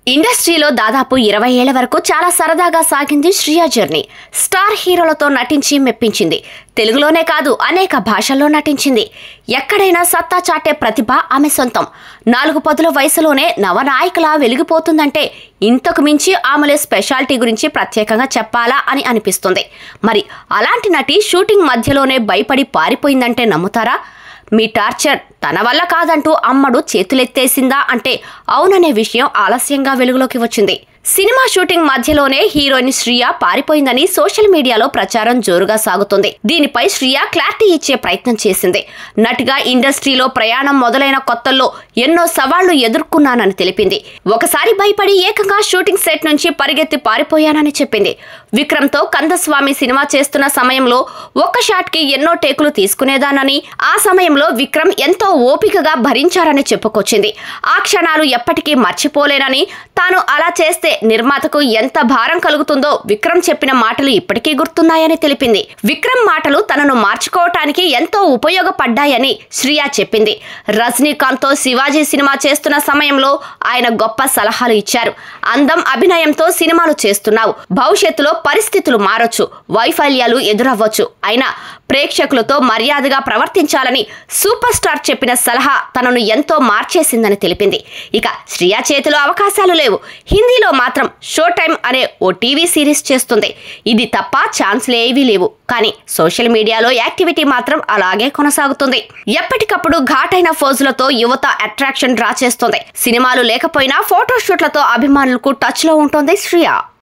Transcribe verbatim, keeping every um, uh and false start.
ఇండస్ట్రీలో దాదాపు ఇరవై ఏళ్ల వరకు చాలా సరదాగా సాగింది శ్రియా జర్నీ. స్టార్ హీరోలతో నటించి మెప్పించింది. తెలుగులోనే కాదు అనేక భాషల్లో నటించింది. ఎక్కడైనా సత్తా చాటే ప్రతిభ ఆమె సొంతం. నాలుగు పదుల వయసులోనే నవనాయకులా వెలిగిపోతుందంటే ఇంతకు మించి ఆమెలో స్పెషాలిటీ గురించి ప్రత్యేకంగా చెప్పాలా అని అనిపిస్తుంది. మరి అలాంటి నటి షూటింగ్ మధ్యలోనే భయపడి పారిపోయిందంటే నమ్ముతారా? మీ టార్చర్ తన వల్ల కాదంటూ అమ్మడు చేతులెత్తేసిందా అంటే అవుననే విషయం ఆలస్యంగా వెలుగులోకి వచ్చింది. సినిమా షూటింగ్ మధ్యలోనే హీరోయిన్ శ్రియా పారిపోయిందని సోషల్ మీడియాలో ప్రచారం జోరుగా సాగుతుంది. దీనిపై శ్రియా క్లారిటీ ఇచ్చే ప్రయత్నం చేసింది. నటిగా ఇండస్ట్రీలో ప్రయాణం మొదలైన కొత్తల్లో ఎన్నో సవాళ్లు ఎదుర్కొన్నానని తెలిపింది. ఒకసారి భయపడి ఏకంగా షూటింగ్ సెట్ నుంచి పరిగెత్తి పారిపోయానని చెప్పింది. విక్రమ్ తో కందస్వామి సినిమా చేస్తున్న సమయంలో ఒక్క షాట్ కి ఎన్నో టేకులు తీసుకునేదానని, ఆ సమయంలో విక్రమ్ ఎంతో ఓపికగా భరించారని చెప్పుకొచ్చింది. ఆ క్షణాలు ఎప్పటికీ మర్చిపోలేనని, తాను అలా చేస్తే నిర్మాతకు ఎంత భారం కలుగుతుందో విక్రమ్ చెప్పిన మాటలు ఇప్పటికీ గుర్తున్నాయని తెలిపింది. విక్రమ్ మాటలు తనను మార్చుకోవటానికి ఎంతో ఉపయోగపడ్డాయని శ్రియా చెప్పింది. రజనీకాంత్ తో శివాజీ సినిమా చేస్తున్న సమయంలో ఆయన గొప్ప సలహాలు ఇచ్చారు. అందం, అభినయంతో సినిమాలు చేస్తున్నావు, భవిష్యత్తులో పరిస్థితులు మారొచ్చు, వైఫల్యాలు ఎదురవ్వచ్చు, అయినా ప్రేక్షకులతో మర్యాదగా ప్రవర్తించాలని సూపర్ స్టార్ చెప్పిన సలహా తనను ఎంతో మార్చేసిందని తెలిపింది. ఇక శ్రియా చేతిలో అవకాశాలు లేవు. హిందీలో మాత్రం షో టైమ్ అనే ఓ టీవీ సిరీస్ చేస్తుంది. ఇది తప్ప ఛాన్స్లు ఏవీ లేవు. కానీ సోషల్ మీడియాలో యాక్టివిటీ మాత్రం అలాగే కొనసాగుతుంది. ఎప్పటికప్పుడు ఘాటైన ఫోజులతో యువత అట్రాక్షన్ డ్రా చేస్తుంది. సినిమాలు లేకపోయినా ఫోటోషూట్లతో అభిమానులకు టచ్ లో ఉంటుంది శ్రియా.